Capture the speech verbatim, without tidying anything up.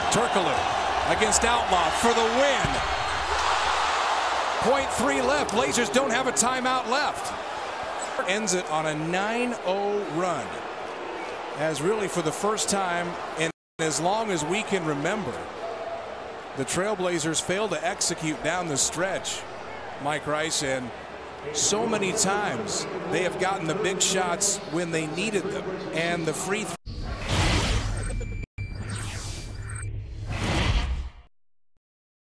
Turkoglu against Outlaw for the win. point three left. Blazers don't have a timeout left. Ends it on a nine oh run. As really for the first time in as long as we can remember, the Trailblazers failed to execute down the stretch, Mike Rice, and so many times they have gotten the big shots when they needed them, and the free throw